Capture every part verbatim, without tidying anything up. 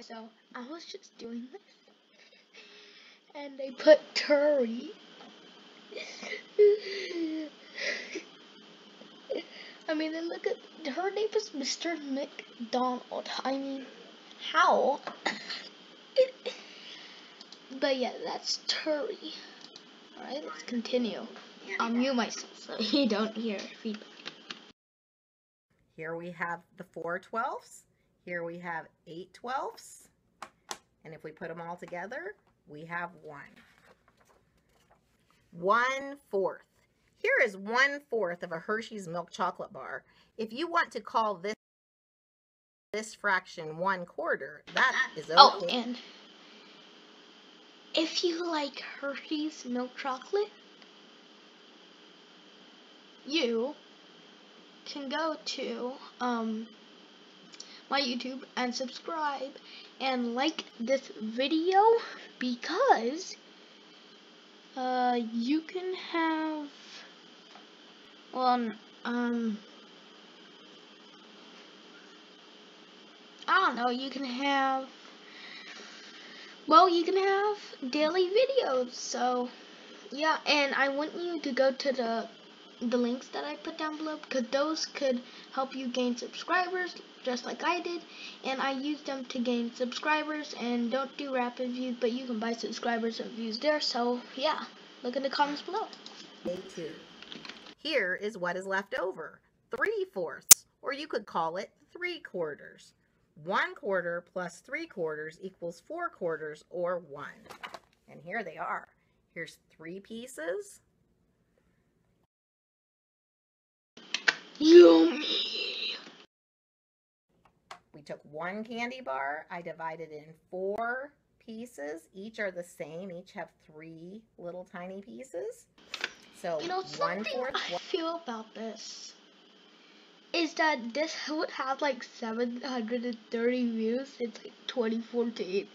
So I was just doing this, and they put Turi. I mean, and look at her name is Mister McDonald. I mean, how? But yeah, that's Turi. Alright, let's continue. I'll mute myself so you don't hear feedback. Here we have the four twelfths. Here we have eight twelfths. And if we put them all together, we have one. One fourth. Here is one fourth of a Hershey's milk chocolate bar. If you want to call this this fraction one quarter, that is okay. Oh, and if you like Hershey's milk chocolate, you can go to um my YouTube and subscribe and like this video, because uh you can have well um I don't know, you can have well you can have daily videos. So yeah, and I want you to go to the the links that I put down below, because those could help you gain subscribers just like I did, and I use them to gain subscribers. And don't do rapid views, but you can buy subscribers and views there. So yeah, look in the comments below. Day two. Here is what is left over. Three fourths, or you could call it three quarters. One quarter plus three quarters equals four quarters, or one. And here they are. Here's three pieces. Yummy! We took one candy bar. I divided it in four pieces. Each are the same. Each have three little tiny pieces. So you know, one something fourth. I feel about this is that this would have like seven hundred thirty views. It's like twenty fourteen.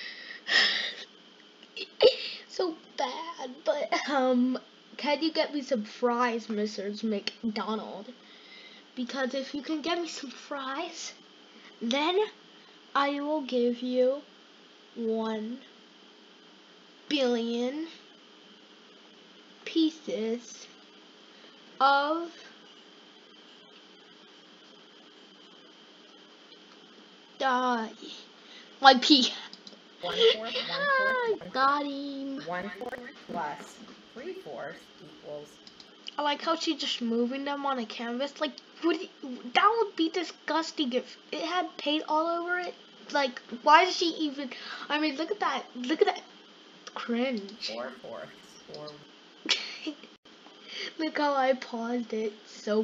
So bad, but um, can you get me some fries, Missus McDonald? Because if you can get me some fries, then I will give you one billion pieces of die. My pea. One fourth, one fourth, one got him. One fourth plus three fourths equals. I like how she's just moving them on a canvas. Like, would it, that would be disgusting if it had paint all over it. Like, why does she even? I mean, look at that. Look at that. Cringe. Four fourths. Four. Look how I paused it. So.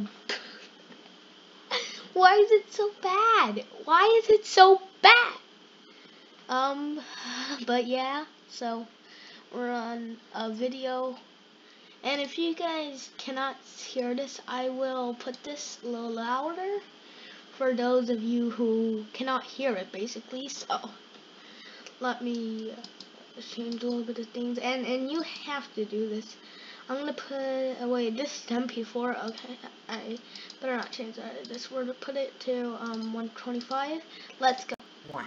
Why is it so bad? Why is it so bad? Um, but yeah. So we're on a video. And if you guys cannot hear this, I will put this a little louder for those of you who cannot hear it, basically. So let me uh, change a little bit of things, and and you have to do this. I'm gonna put oh wait, this is M P four. Okay, I better not change that. This we're to put it to um one twenty-five. Let's go. One.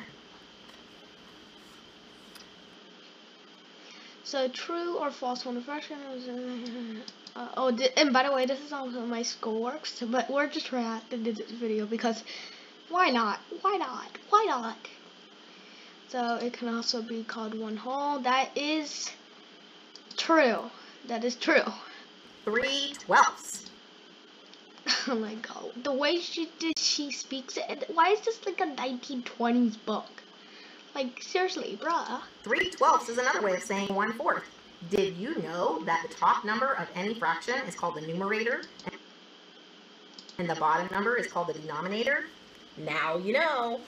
So true or false when the fraction is uh, oh, and by the way, this is also my school works, but we're just reacting to this video because why not? Why not? Why not? So it can also be called one whole. That is true. That is true. Three twelfths. Oh my god, the way she did, she speaks it. Why is this like a nineteen twenties book? Like, seriously, bruh. Three twelfths is another way of saying one fourth. Did you know that the top number of any fraction is called the numerator, and the bottom number is called the denominator? Now you know.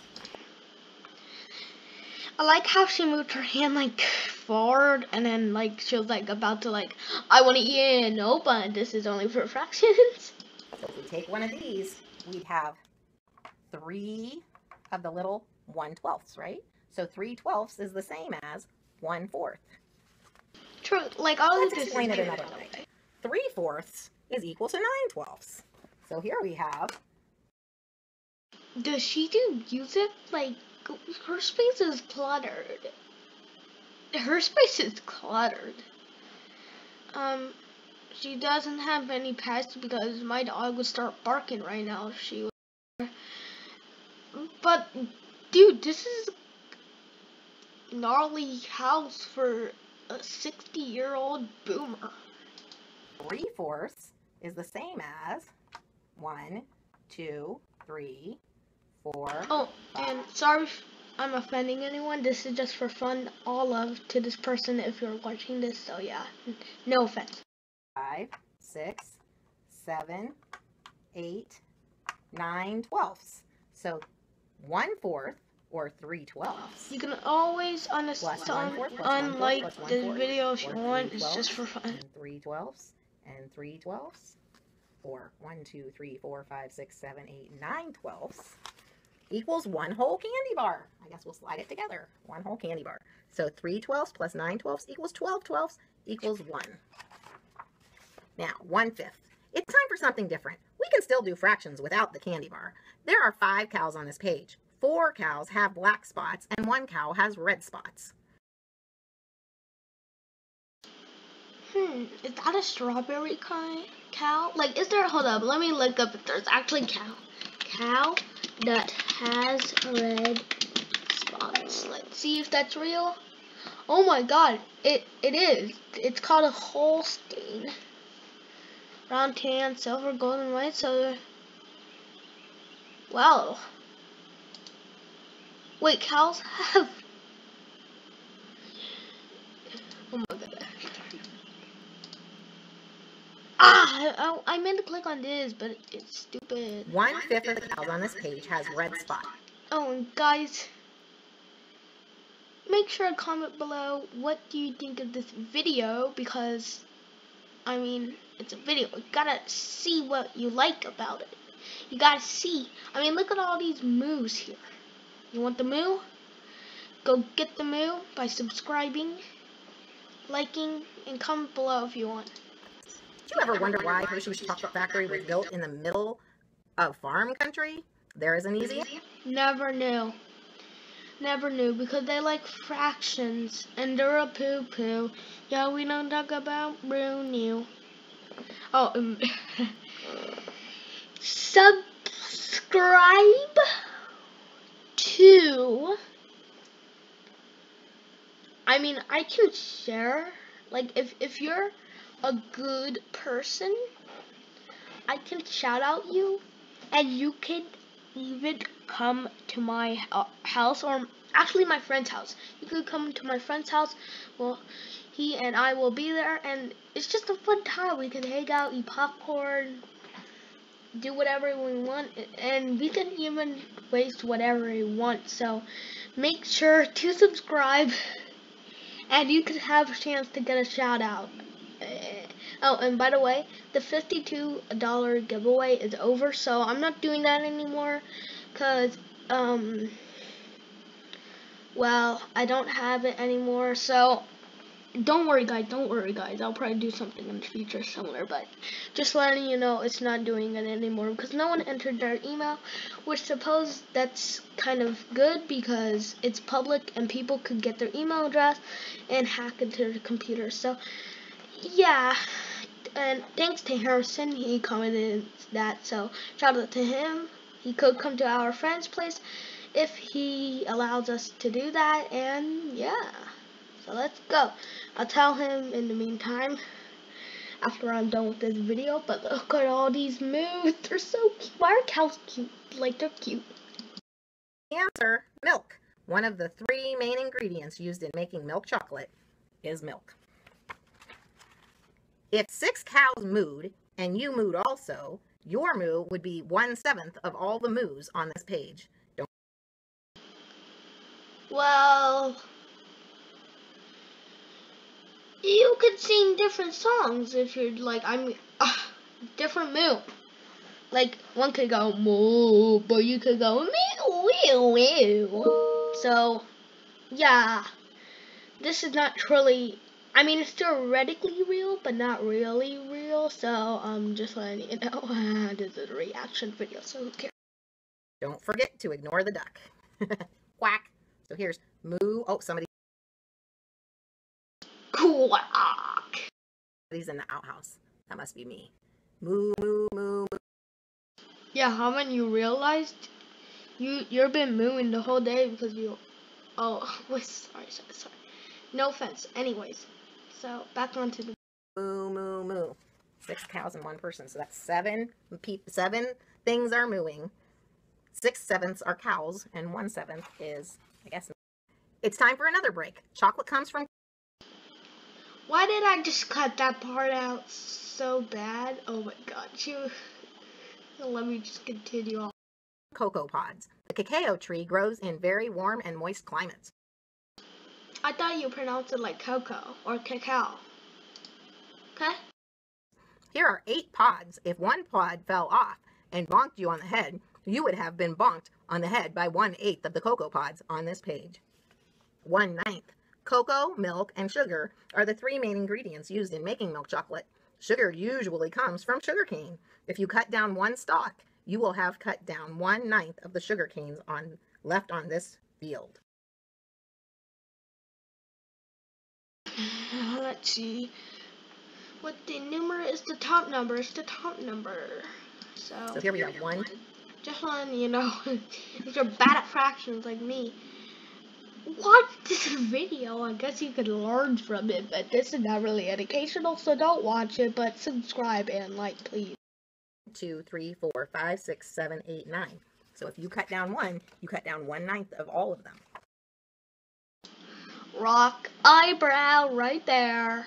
I like how she moved her hand like forward, and then like she was like about to like, I want to eat it. Nope, but this is only for fractions. So if we take one of these, we'd have three of the little one twelfths, right? So three twelfths is the same as one fourth. True. Like, I'll Let's explain it another way. Three fourths is equal to nine twelfths. So here we have. Does she do use it like her space is cluttered. Her space is cluttered. Um, she doesn't have any pets because my dog would start barking right now if she was. But, dude, this is a gnarly house for a sixty-year-old boomer. Three-fourths is the same as one, two, three, four. Oh, five. And sorry if I'm offending anyone. This is just for fun. All love to this person if you're watching this. So yeah, no offense. Five, six, seven, eight, nine twelfths. So one fourth or three twelfths. You can always understand, unlike this video if you want. It's just for fun. And three twelfths and three twelfths, or one, two, three, four, five, six, seven, eight, nine twelfths equals one whole candy bar. I guess we'll slide it together. One whole candy bar. So three twelfths plus nine twelfths equals twelve twelfths equals one. Now, one fifth. It's time for something different. We can still do fractions without the candy bar. There are five cows on this page. Four cows have black spots and one cow has red spots. Hmm, is that a strawberry cow? Like, is there, hold up, let me look up if there's actually cow. Cow that has red spots. Let's see if that's real. Oh my god, it, it is. It's called a Holstein. Brown, tan, silver, golden, white, so... Wow. Wait, cows have... Oh my god. Ah, I, I meant to click on this, but it's stupid. One fifth of the cows on this page has red spot. Oh, and guys, make sure to comment below what do you think of this video, because, I mean, it's a video. You gotta see what you like about it. You gotta see. I mean, look at all these moves here. You want the moo? Go get the moo by subscribing, liking, and comment below if you want. Did you ever wonder why Hershey's Chocolate Factory was built in the middle of farm country? There isn't easy. Never knew. Never knew, because they like fractions and they're a poo poo. Yeah, we don't talk about real. Oh, um, subscribe to. I mean, I can share. Like, if if you're a good person, I can shout out you, and you can even come to my uh, house, or actually my friend's house. You could come to my friend's house. Well, he and I will be there, and it's just a fun time. We can hang out, eat popcorn, do whatever we want, and we can even waste whatever we want. So make sure to subscribe, and you could have a chance to get a shout out. Oh, and by the way, the fifty-two dollar giveaway is over, so I'm not doing that anymore, because, um, well, I don't have it anymore, so don't worry, guys, don't worry, guys, I'll probably do something in the future similar, but just letting you know it's not doing it anymore, because no one entered their email, which suppose that's kind of good, because it's public, and people could get their email address and hack into their computer, so, yeah. And thanks to Harrison, he commented that, so shout out to him. He could come to our friend's place if he allows us to do that, and yeah, so let's go. I'll tell him in the meantime after I'm done with this video, but look at all these moves, they're so cute. Why are cows cute? Like, they're cute. Answer, milk. One of the three main ingredients used in making milk chocolate is milk. If six cows mooed, and you mooed also, your moo would be one-seventh of all the moos on this page. Don't Well, you could sing different songs if you're like, I mean, uh, different moo. Like, one could go moo, but you could go meow, meow, meow. So, yeah, this is not truly, I mean, it's theoretically real, but not really real, so I'm just letting you know, this is a reaction video, so who cares? Don't forget to ignore the duck. quack. So here's moo. Oh, somebody. Quack. Somebody's in the outhouse. That must be me. Moo, moo, moo, moo. Yeah, haven't you realized you you've been mooing the whole day because you? Oh, wait, sorry, sorry, sorry. No offense. Anyways, so back onto the moo, moo, moo. Six cows and one person, so that's seven. Seven things are mooing. Six sevenths are cows, and one seventh is, I guess. It's time for another break. Chocolate comes from. Why did I just cut that part out so bad? Oh my god, you. Let me just continue on. Cocoa pods. The cacao tree grows in very warm and moist climates. I thought you pronounced it like cocoa or cacao. Okay? Here are eight pods. If one pod fell off and bonked you on the head, you would have been bonked on the head by one-eighth of the cocoa pods on this page. One-ninth. Cocoa, milk, and sugar are the three main ingredients used in making milk chocolate. Sugar usually comes from sugarcane. If you cut down one stalk, you will have cut down one-ninth of the sugar canes on, left on this field. Let's see. What the number is the top number? It's the top number. So, so here we have one. Just on, you know, if you're bad at fractions like me, watch this video. I guess you could learn from it, but this is not really educational, so don't watch it, but subscribe and like, please. Two, three, four, five, six, seven, eight, nine. So if you cut down one, you cut down one ninth of all of them. Rock eyebrow right there.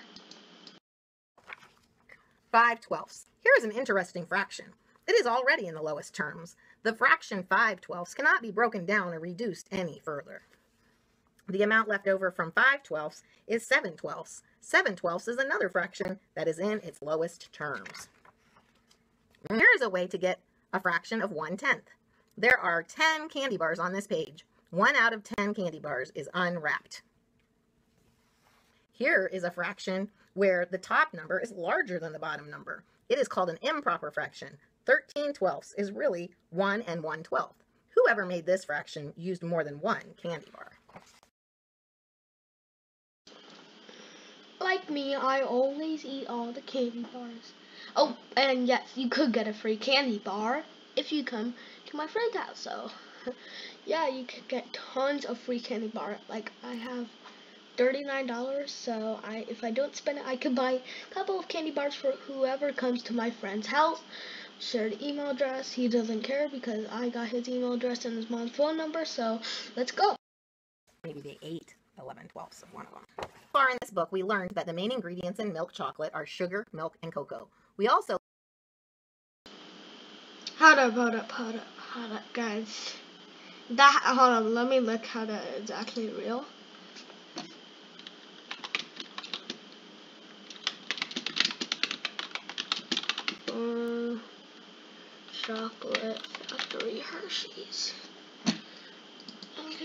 Five twelfths. Here is an interesting fraction. It is already in the lowest terms. The fraction five twelfths cannot be broken down or reduced any further. The amount left over from five twelfths is seven twelfths. seven twelfths is another fraction that is in its lowest terms. Here is a way to get a fraction of one tenth. There are ten candy bars on this page. One out of ten candy bars is unwrapped. Here is a fraction where the top number is larger than the bottom number. It is called an improper fraction. thirteen twelfths is really one and one twelfth. Whoever made this fraction used more than one candy bar. Like me, I always eat all the candy bars. Oh, and yes, you could get a free candy bar if you come to my friend's house. So, yeah, you could get tons of free candy bar. Like, I have thirty-nine dollars, so I if I don't spend it, I could buy a couple of candy bars for whoever comes to my friend's house. Share the email address. He doesn't care because I got his email address and his mom's phone number, so let's go. Maybe they ate eleven twelfths of one of them. So far in this book, we learned that the main ingredients in milk chocolate are sugar, milk, and cocoa. We also... Hold up, hold up, hold up, hold up, guys. That, hold on, let me look how that is actually real. Um, chocolate factory Hershey's. Okay.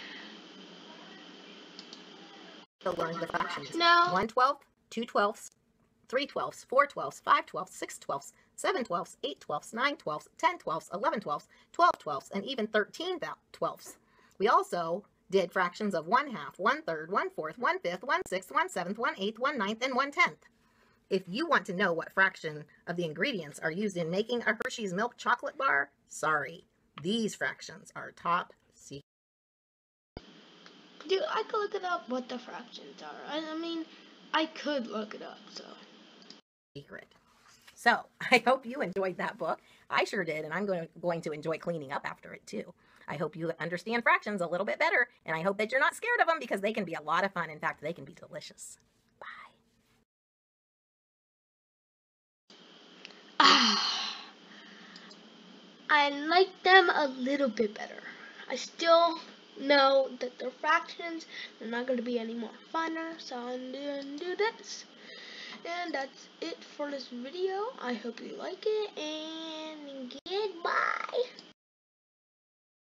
learned the fractions. No. one twelfth, two twelfths, three twelfths, four twelfths, five twelfths, six twelfths, seven twelfths, eight twelfths, nine twelfths, ten twelfths, eleven twelfths, twelve twelfths, and even thirteen twelfths. We also did fractions of one half, one third, one fourth, one fifth, one sixth, one seventh, one eighth, one ninth, and one tenth. If you want to know what fraction of the ingredients are used in making a Hershey's milk chocolate bar, sorry, these fractions are top secret. Dude, I could look it up what the fractions are. I, I mean, I could look it up, so. Secret. So, I hope you enjoyed that book. I sure did, and I'm going to, going to enjoy cleaning up after it, too. I hope you understand fractions a little bit better, and I hope that you're not scared of them because they can be a lot of fun. In fact, they can be delicious. Bye. Ah, I like them a little bit better. I still know that they're fractions. They're not going to be any more funner, so I'm going to do this. And that's it for this video. I hope you like it, and goodbye.